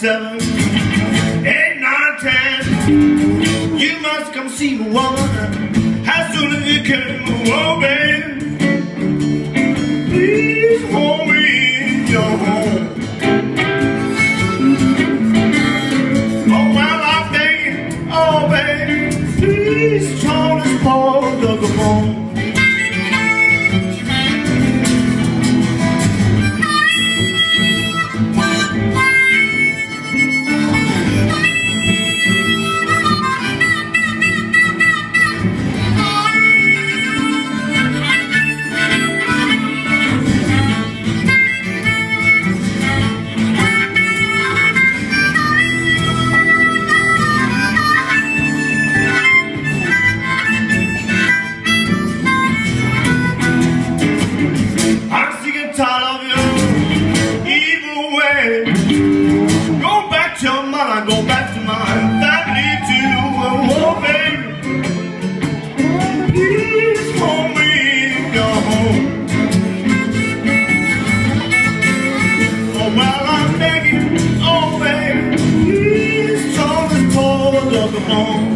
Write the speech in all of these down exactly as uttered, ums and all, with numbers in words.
seven, eight, nine, ten. You must come see me, woman, as soon as you can. Oh, baby, please hold me in your home. Oh, well, I'm begging, oh, baby, please try this part of the bone. Go back to my family too. Oh, baby, please hold me in your home. Oh, well, I'm begging, oh, baby, please try this part of the bone.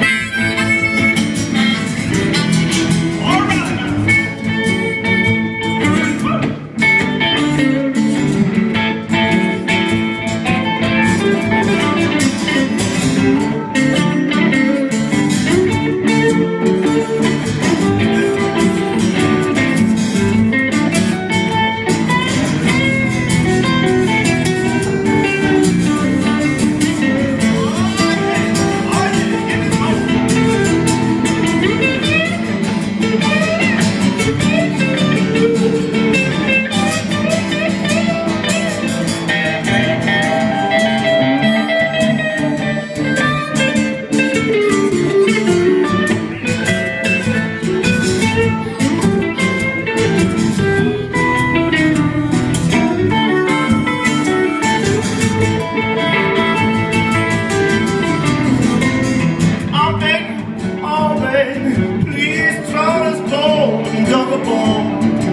Please throw this bone into the bone.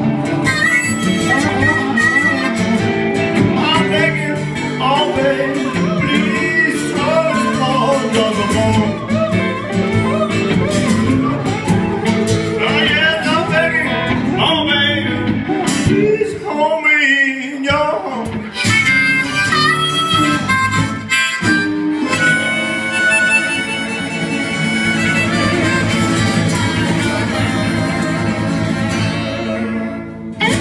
I'm begging, oh baby, please throw this bone into the bone. Oh yes, I'm begging, oh baby, please hold me in your home.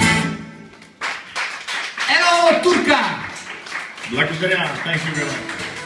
Turka! Lucky Korea, thank you very much.